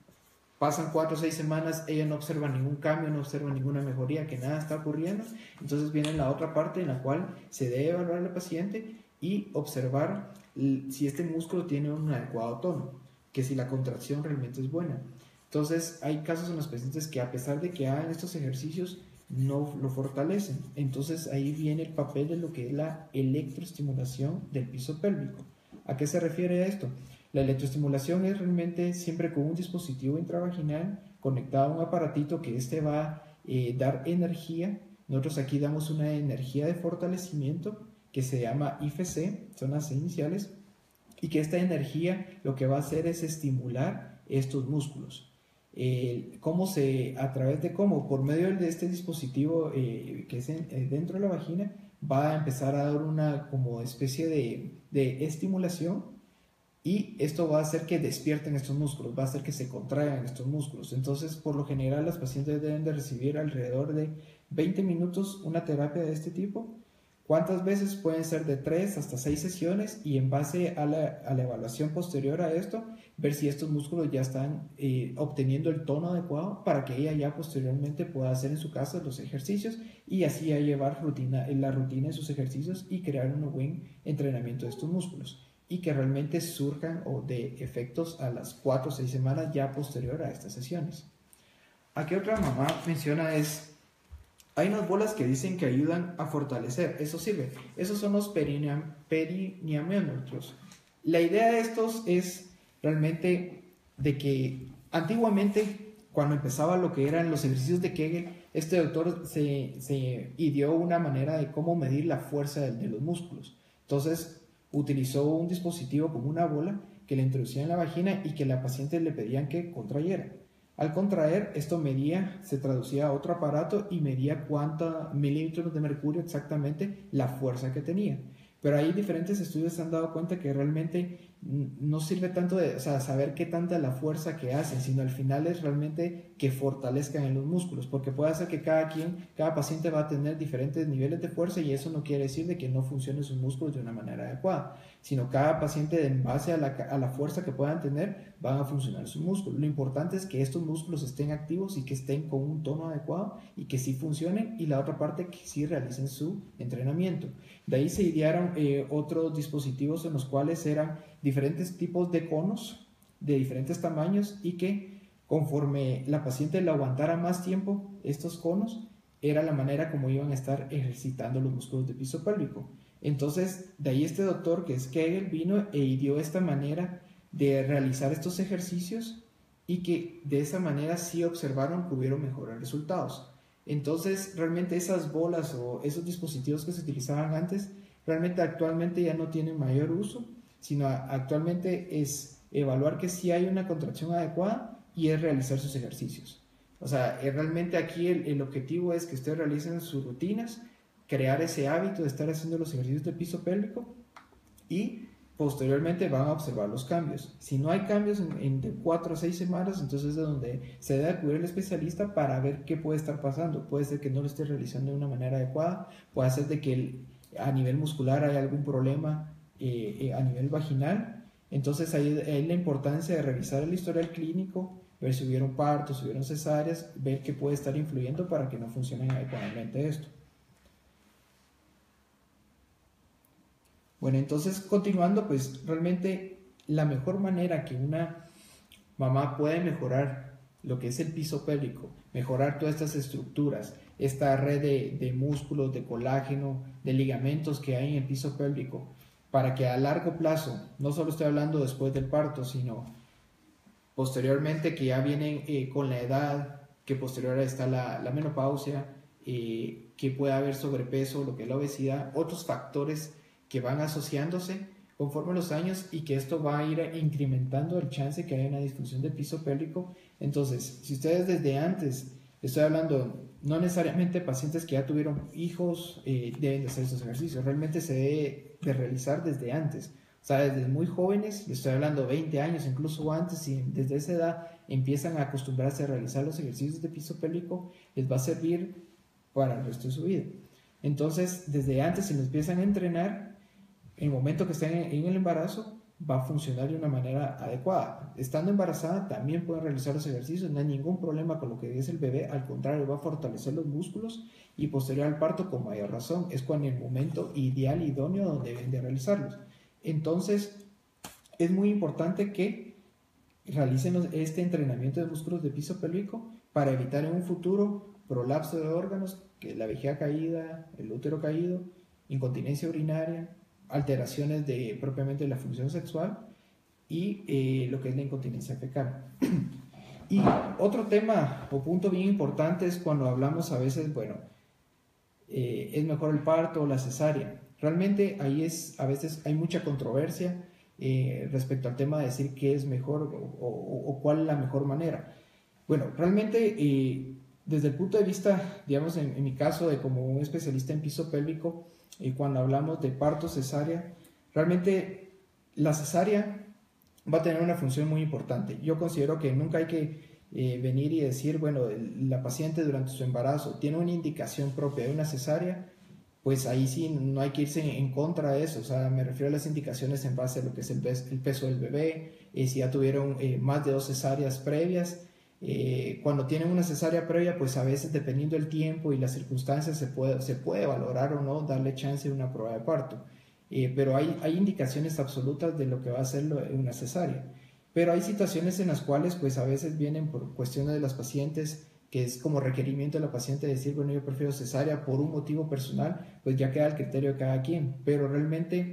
pasan cuatro o seis semanas, ella no observa ningún cambio, no observa ninguna mejoría, que nada está ocurriendo. Entonces viene la otra parte en la cual se debe evaluar al paciente y observar si este músculo tiene un adecuado tono, que si la contracción realmente es buena. Entonces hay casos en los pacientes que a pesar de que hagan estos ejercicios no lo fortalecen. Entonces ahí viene el papel de lo que es la electroestimulación del piso pélvico. ¿A qué se refiere esto? La electroestimulación es realmente siempre con un dispositivo intravaginal conectado a un aparatito que este va a eh, dar energía. Nosotros aquí damos una energía de fortalecimiento que se llama I F C, son las iniciales, y que esta energía lo que va a hacer es estimular estos músculos. Eh, ¿Cómo se, a través de cómo? Por medio de este dispositivo eh, que es en, eh, dentro de la vagina, va a empezar a dar una como especie de, de estimulación, y esto va a hacer que despierten estos músculos, va a hacer que se contraigan estos músculos. Entonces, por lo general, las pacientes deben de recibir alrededor de veinte minutos una terapia de este tipo. ¿Cuántas veces? Pueden ser de tres hasta seis sesiones, y en base a la, a la evaluación posterior a esto, ver si estos músculos ya están eh, obteniendo el tono adecuado para que ella ya posteriormente pueda hacer en su casa los ejercicios y así a llevar rutina, la rutina de sus ejercicios y crear un buen entrenamiento de estos músculos, y que realmente surjan o de efectos a las cuatro o seis semanas ya posterior a estas sesiones. Aquí otra mamá menciona es, hay unas bolas que dicen que ayudan a fortalecer, eso sirve, esos son los perineum, perineumómetros. La idea de estos es realmente de que antiguamente, cuando empezaba lo que eran los ejercicios de Kegel, este doctor se, se ideó una manera de cómo medir la fuerza de, de los músculos. Entonces utilizó un dispositivo como una bola que le introducía en la vagina y que la paciente le pedían que contrayera. Al contraer, esto medía, se traducía a otro aparato y medía cuántos milímetros de mercurio exactamente la fuerza que tenía. Pero ahí diferentes estudios se han dado cuenta que realmente no sirve tanto de, o sea, saber qué tanta la fuerza que hacen, sino al final es realmente que fortalezcan en los músculos, porque puede ser que cada quien, cada paciente va a tener diferentes niveles de fuerza y eso no quiere decir de que no funcionen sus músculos de una manera adecuada, sino cada paciente en base a la, a la fuerza que puedan tener van a funcionar sus músculos. Lo importante es que estos músculos estén activos y que estén con un tono adecuado y que sí funcionen, y la otra parte que sí realicen su entrenamiento. De ahí se idearon eh, otros dispositivos en los cuales eran diferentes tipos de conos de diferentes tamaños y que conforme la paciente le aguantara más tiempo estos conos, era la manera como iban a estar ejercitando los músculos del piso pélvico. Entonces, de ahí este doctor, que es Kegel, vino e ideó esta manera de realizar estos ejercicios y que de esa manera sí observaron que hubieron mejores resultados. Entonces, realmente esas bolas o esos dispositivos que se utilizaban antes, realmente actualmente ya no tienen mayor uso, sino actualmente es evaluar que sí hay una contracción adecuada y es realizar sus ejercicios. O sea, realmente aquí el, el objetivo es que ustedes realicen sus rutinas, crear ese hábito de estar haciendo los ejercicios de piso pélvico y posteriormente van a observar los cambios. Si no hay cambios en, en de cuatro a seis semanas, entonces es de donde se debe acudir al especialista para ver qué puede estar pasando. Puede ser que no lo esté realizando de una manera adecuada, puede ser de que el, a nivel muscular hay algún problema eh, eh, a nivel vaginal. Entonces ahí hay la importancia de revisar el historial clínico, ver si hubieron partos, si hubieron cesáreas, ver qué puede estar influyendo para que no funcione adecuadamente esto. Bueno, entonces continuando, pues realmente la mejor manera que una mamá puede mejorar lo que es el piso pélvico, mejorar todas estas estructuras, esta red de, de músculos, de colágeno, de ligamentos que hay en el piso pélvico, para que a largo plazo, no solo estoy hablando después del parto, sino posteriormente que ya vienen eh, con la edad, que posterior está la, la menopausia, eh, que puede haber sobrepeso, lo que es la obesidad, otros factores que van asociándose conforme los años y que esto va a ir incrementando el chance que haya una disfunción del piso pélvico. Entonces, si ustedes desde antes, estoy hablando no necesariamente pacientes que ya tuvieron hijos, eh, deben de hacer estos ejercicios, realmente se debe de realizar desde antes. O sea, desde muy jóvenes, estoy hablando veinte años, incluso antes, y desde esa edad empiezan a acostumbrarse a realizar los ejercicios de piso pélvico, les va a servir para el resto de su vida. Entonces, desde antes, si nos empiezan a entrenar, en el momento que estén en el embarazo, va a funcionar de una manera adecuada. Estando embarazada, también pueden realizar los ejercicios, no hay ningún problema con lo que dice el bebé, al contrario, va a fortalecer los músculos y posterior al parto, con mayor razón, es cuando el momento ideal, idóneo, donde deben de realizarlos. Entonces, es muy importante que realicen este entrenamiento de músculos de piso pélvico para evitar en un futuro prolapso de órganos, que es la vejiga caída, el útero caído, incontinencia urinaria, alteraciones de propiamente la función sexual y eh, lo que es la incontinencia fecal. Y otro tema o punto bien importante es cuando hablamos a veces, bueno, eh, es mejor el parto o la cesárea. Realmente ahí es, a veces hay mucha controversia eh, respecto al tema de decir qué es mejor o, o, o cuál es la mejor manera. Bueno, realmente eh, desde el punto de vista, digamos en, en mi caso de como un especialista en piso pélvico, y cuando hablamos de parto cesárea, realmente la cesárea va a tener una función muy importante. Yo considero que nunca hay que eh, venir y decir, bueno, la paciente durante su embarazo tiene una indicación propia de una cesárea, pues ahí sí no hay que irse en contra de eso. O sea, me refiero a las indicaciones en base a lo que es el peso, el peso del bebé, eh, si ya tuvieron eh, más de dos cesáreas previas. Eh, cuando tienen una cesárea previa, pues a veces dependiendo del tiempo y las circunstancias se puede, se puede valorar o no darle chance de una prueba de parto, eh, pero hay, hay indicaciones absolutas de lo que va a ser una cesárea, pero hay situaciones en las cuales pues a veces vienen por cuestiones de las pacientes, que es como requerimiento de la paciente decir, bueno, yo prefiero cesárea por un motivo personal, pues ya queda el criterio de cada quien, pero realmente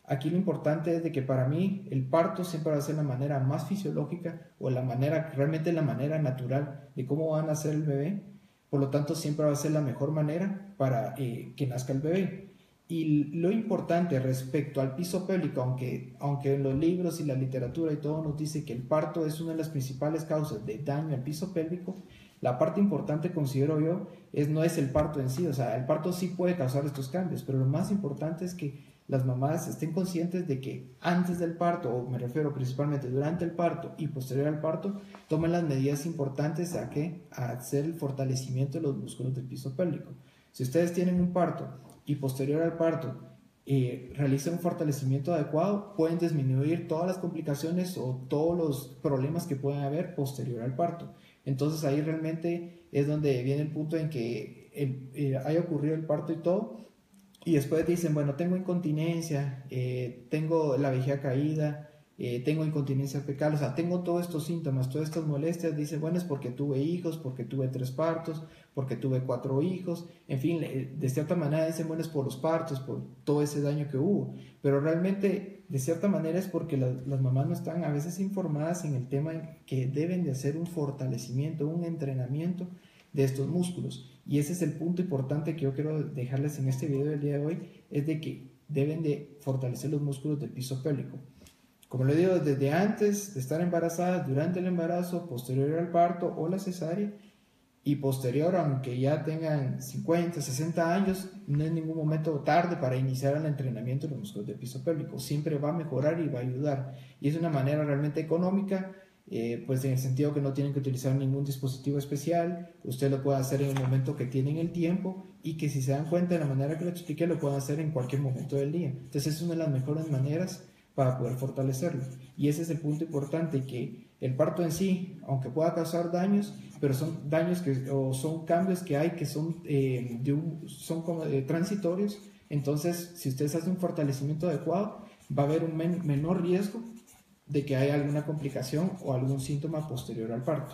Aquí lo importante es de que para mí el parto siempre va a ser la manera más fisiológica o la manera, realmente la manera natural de cómo va a nacer el bebé. Por lo tanto, siempre va a ser la mejor manera para eh, que nazca el bebé. Y lo importante respecto al piso pélvico, aunque, aunque en los libros y la literatura y todo nos dice que el parto es una de las principales causas de daño al piso pélvico, la parte importante, considero yo, es, no es el parto en sí. O sea, el parto sí puede causar estos cambios, pero lo más importante es que las mamás estén conscientes de que antes del parto, o me refiero principalmente durante el parto y posterior al parto, tomen las medidas importantes a, que, a hacer el fortalecimiento de los músculos del piso pélvico. Si ustedes tienen un parto y posterior al parto eh, realizan un fortalecimiento adecuado, pueden disminuir todas las complicaciones o todos los problemas que pueden haber posterior al parto. Entonces ahí realmente es donde viene el punto en que el, eh, haya ocurrido el parto y todo, y después dicen, bueno, tengo incontinencia, eh, tengo la vejiga caída, eh, tengo incontinencia fecal, o sea, tengo todos estos síntomas, todas estas molestias. Dicen, bueno, es porque tuve hijos, porque tuve tres partos, porque tuve cuatro hijos, en fin, de cierta manera dicen, bueno, es por los partos, por todo ese daño que hubo, pero realmente, de cierta manera, es porque las, las mamás no están a veces informadas en el tema que deben de hacer un fortalecimiento, un entrenamiento de estos músculos. Y ese es el punto importante que yo quiero dejarles en este video del día de hoy, es de que deben de fortalecer los músculos del piso pélvico. Como lo digo, desde antes de estar embarazada, durante el embarazo, posterior al parto o la cesárea, y posterior, aunque ya tengan cincuenta, sesenta años, no es ningún momento tarde para iniciar el entrenamiento de los músculos del piso pélvico. Siempre va a mejorar y va a ayudar. Y es una manera realmente económica, eh, pues en el sentido que no tienen que utilizar ningún dispositivo especial. Usted lo puede hacer en el momento que tienen el tiempo, y que si se dan cuenta de la manera que lo expliqué, lo pueden hacer en cualquier momento del día. Entonces es una de las mejores maneras para poder fortalecerlo. Y ese es el punto importante, que el parto en sí, aunque pueda causar daños, pero son daños que, o son cambios que hay que son, eh, de un, son como eh, transitorios. Entonces, si ustedes hacen un fortalecimiento adecuado, va a haber un men menor riesgo de que haya alguna complicación o algún síntoma posterior al parto.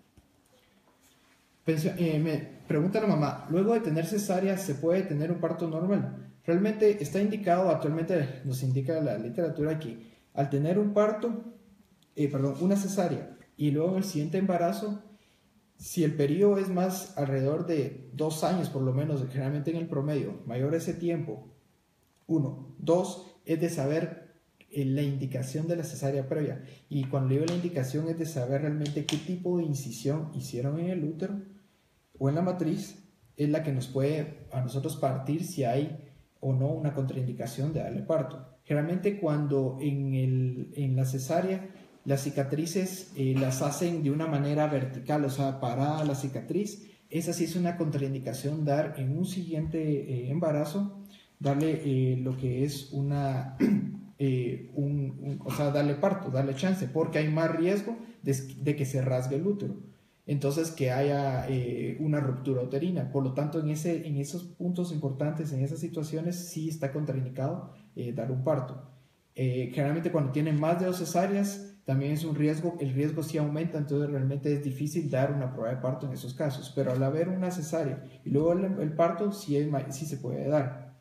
Pensio, eh, me pregunta la mamá, ¿luego de tener cesárea se puede tener un parto normal? Realmente está indicado, actualmente nos indica la literatura, que al tener un parto, eh, perdón, una cesárea y luego el siguiente embarazo, si el periodo es más alrededor de dos años por lo menos, generalmente en el promedio, mayor ese tiempo, uno, dos, es de saber eh, la indicación de la cesárea previa. Y cuando digo la indicación es de saber realmente qué tipo de incisión hicieron en el útero o en la matriz, es la que nos puede a nosotros partir si hay o no una contraindicación de darle parto. Generalmente cuando en, el, en la cesárea las cicatrices eh, las hacen de una manera vertical, o sea, parada la cicatriz, esa sí es una contraindicación dar en un siguiente eh, embarazo, darle eh, lo que es una, eh, un, un, o sea, darle parto, darle chance, porque hay más riesgo de, de que se rasgue el útero. Entonces, que haya eh, una ruptura uterina. Por lo tanto, en, ese, en esos puntos importantes, en esas situaciones, sí está contraindicado eh, dar un parto. Eh, generalmente cuando tienen más de dos cesáreas, también es un riesgo, el riesgo sí aumenta, entonces realmente es difícil dar una prueba de parto en esos casos. Pero al haber una cesárea y luego el, el parto, sí, es, sí se puede dar.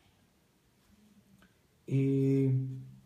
Eh,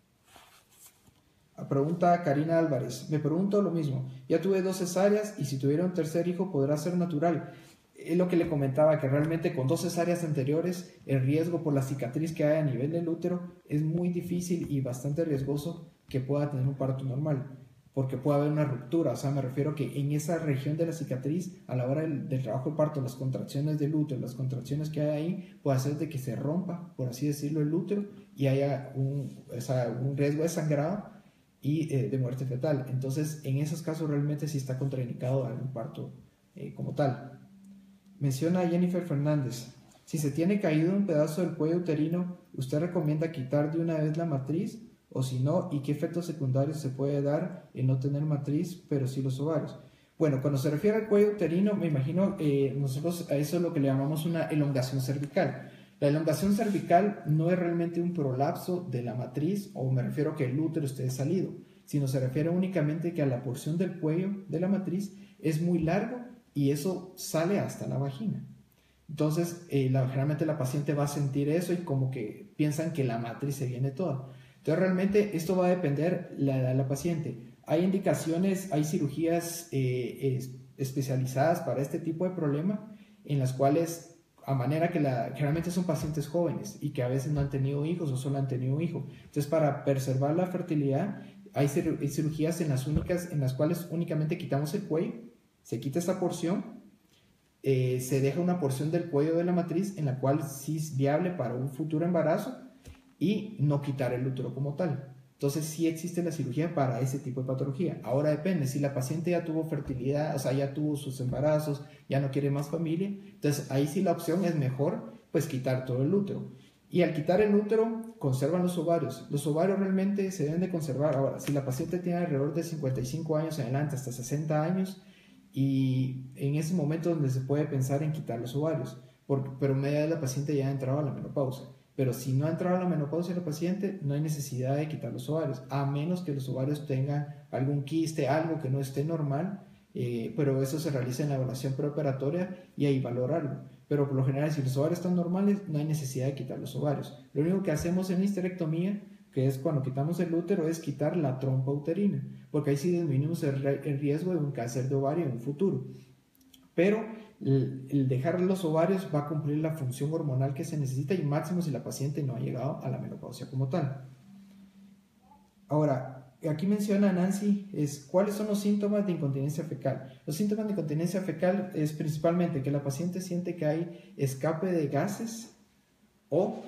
Pregunta Karina Álvarez, me pregunto lo mismo, ya tuve dos cesáreas y si tuviera un tercer hijo podrá ser natural. Es lo que le comentaba, que realmente con dos cesáreas anteriores el riesgo por la cicatriz que hay a nivel del útero es muy difícil y bastante riesgoso que pueda tener un parto normal, porque puede haber una ruptura. O sea, me refiero que en esa región de la cicatriz, a la hora del, del trabajo de parto, las contracciones del útero, las contracciones que hay ahí, puede hacer de que se rompa, por así decirlo, el útero y haya un, o sea, un riesgo de sangrado y eh, de muerte fetal. Entonces, en esos casos realmente sí está contraindicado algún parto eh, como tal. Menciona a Jennifer Fernández, si se tiene caído un pedazo del cuello uterino, ¿usted recomienda quitar de una vez la matriz? O si no, ¿y qué efectos secundarios se puede dar en no tener matriz, pero sí los ovarios? Bueno, cuando se refiere al cuello uterino, me imagino, eh, nosotros a eso es lo que le llamamos una elongación cervical. La elongación cervical no es realmente un prolapso de la matriz, o me refiero a que el útero esté salido, sino se refiere únicamente que a la porción del cuello de la matriz es muy largo y eso sale hasta la vagina. Entonces, eh, la, generalmente la paciente va a sentir eso y como que piensan que la matriz se viene toda. Entonces realmente esto va a depender de la, la paciente. Hay indicaciones, hay cirugías eh, es, especializadas para este tipo de problema, en las cuales, a manera que la, generalmente son pacientes jóvenes y que a veces no han tenido hijos o solo han tenido un hijo. Entonces, para preservar la fertilidad, hay cirugías en las, únicas, en las cuales únicamente quitamos el cuello, se quita esta porción, eh, se deja una porción del cuello de la matriz en la cual sí es viable para un futuro embarazo y no quitar el útero como tal. Entonces sí existe la cirugía para ese tipo de patología. Ahora depende, si la paciente ya tuvo fertilidad, o sea, ya tuvo sus embarazos, ya no quiere más familia, entonces ahí sí la opción es mejor pues quitar todo el útero. Y al quitar el útero, conservan los ovarios. Los ovarios realmente se deben de conservar. Ahora, si la paciente tiene alrededor de cincuenta y cinco años en adelante, hasta sesenta años, y en ese momento donde se puede pensar en quitar los ovarios, porque, pero media de la paciente ya ha entrado a la menopausia. Pero si no ha entrado a la menopausia la paciente, no hay necesidad de quitar los ovarios, a menos que los ovarios tengan algún quiste, algo que no esté normal, eh, pero eso se realiza en la evaluación preoperatoria y ahí valorarlo. Pero por lo general, si los ovarios están normales, no hay necesidad de quitar los ovarios. Lo único que hacemos en la histerectomía, que es cuando quitamos el útero, es quitar la trompa uterina, porque ahí sí disminuimos el, el riesgo de un cáncer de ovario en un futuro. Pero el, el dejar los ovarios va a cumplir la función hormonal que se necesita y máximo si la paciente no ha llegado a la menopausia como tal. Ahora, aquí menciona Nancy, es cuáles son los síntomas de incontinencia fecal. Los síntomas de incontinencia fecal es principalmente que la paciente siente que hay escape de gases o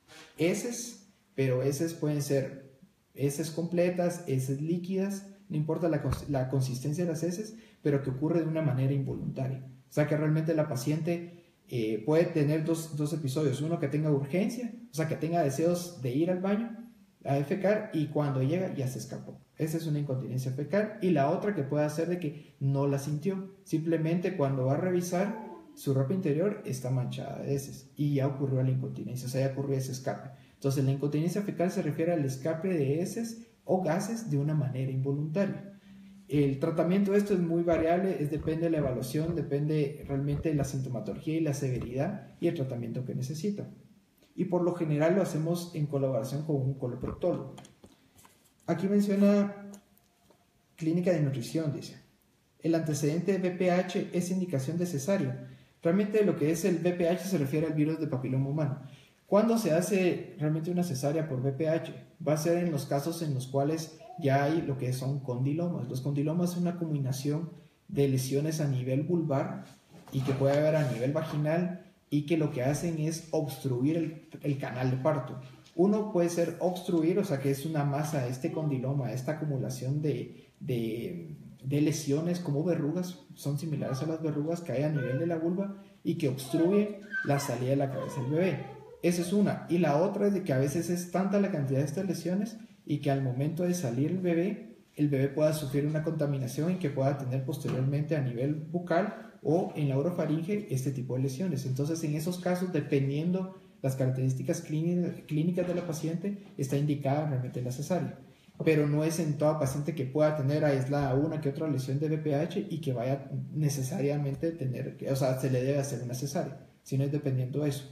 heces, pero heces pueden ser heces completas, heces líquidas, no importa la, la consistencia de las heces, pero que ocurre de una manera involuntaria. O sea que realmente la paciente eh, puede tener dos, dos episodios, uno que tenga urgencia, o sea que tenga deseos de ir al baño, a defecar, y cuando llega ya se escapó. Esa es una incontinencia fecal. Y la otra que puede hacer de que no la sintió, simplemente cuando va a revisar su ropa interior está manchada de heces y ya ocurrió la incontinencia, o sea, ya ocurrió ese escape. Entonces la incontinencia fecal se refiere al escape de heces o gases de una manera involuntaria. El tratamiento de esto es muy variable, es, depende de la evaluación, depende realmente de la sintomatología y la severidad y el tratamiento que necesita. Y por lo general lo hacemos en colaboración con un coloproctólogo. Aquí menciona clínica de nutrición, dice. El antecedente de V P H es indicación de cesárea. Realmente lo que es el V P H se refiere al virus de papiloma humano. ¿Cuándo se hace realmente una cesárea por V P H? Va a ser en los casos en los cuales ya hay lo que son condilomas. Los condilomas son una combinación de lesiones a nivel vulvar y que puede haber a nivel vaginal, y que lo que hacen es obstruir el, el canal de parto. Uno puede ser obstruir, o sea que es una masa, este condiloma, esta acumulación de, de, de lesiones como verrugas, son similares a las verrugas que hay a nivel de la vulva y que obstruye la salida de la cabeza del bebé. Esa es una. Y la otra es de que a veces es tanta la cantidad de estas lesiones y que al momento de salir el bebé, el bebé pueda sufrir una contaminación y que pueda tener posteriormente a nivel bucal o en la orofaringe este tipo de lesiones. Entonces, en esos casos, dependiendo las características clínicas de la paciente, está indicada realmente la cesárea. Pero no es en toda paciente que pueda tener aislada una que otra lesión de V P H y que vaya necesariamente tener, o sea, se le debe hacer una cesárea, sino es dependiendo de eso.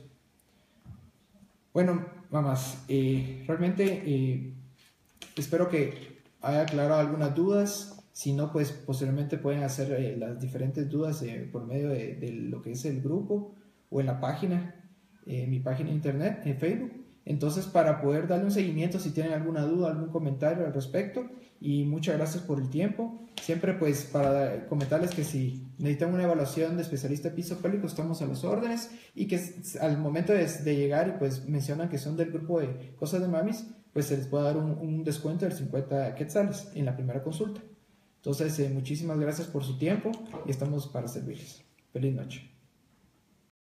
Bueno, mamás, eh, realmente eh, espero que haya aclarado algunas dudas. Si no, pues posteriormente pueden hacer eh, las diferentes dudas eh, por medio de, de lo que es el grupo o en la página, eh, mi página de internet, en Facebook. Entonces, para poder darle un seguimiento, si tienen alguna duda, algún comentario al respecto, y muchas gracias por el tiempo. Siempre, pues, para comentarles que si necesitan una evaluación de especialista de piso pélvico, estamos a las órdenes, y que al momento de, de llegar y pues mencionan que son del grupo de Cosas de Mamis, pues se les puede dar un, un descuento de cincuenta quetzales en la primera consulta. Entonces, eh, muchísimas gracias por su tiempo y estamos para servirles. Feliz noche.